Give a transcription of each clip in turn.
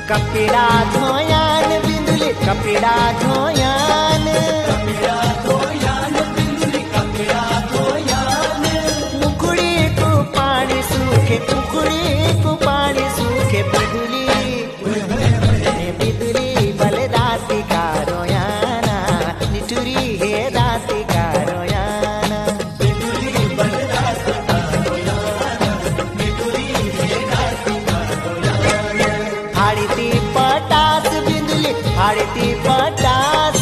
कपड़ा धोयान बिंदुली कपड़ा धोयान बिंदुली कपड़ा धोयान मुकुड़ी को पानी सूखे मुकुड़ी को पानी सूखे बिंदुली बिंदुली बल राती का रोयाना निटुरी है राती का रोयाना बिंदुली बल राती का रोयाना निटुरी है राती का रोयाना हाड़ती पटास बिंदुली हाड़ती पटास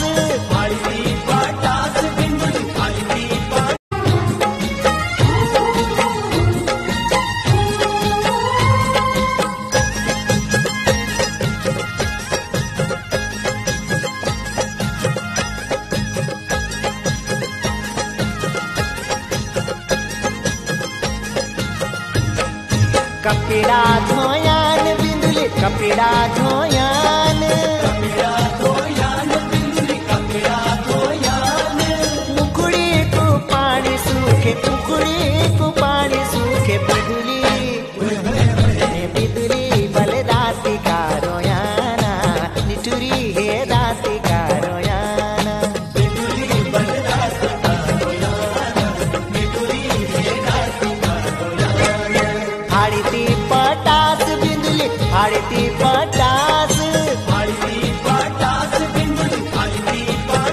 बिंदुली हाड़ती कपड़ा धोयान बिंदुली कपड़ा धोयान बिंदुली कपड़ा धोयान मुकुड़ी को पानी सूखे मुकुड़ी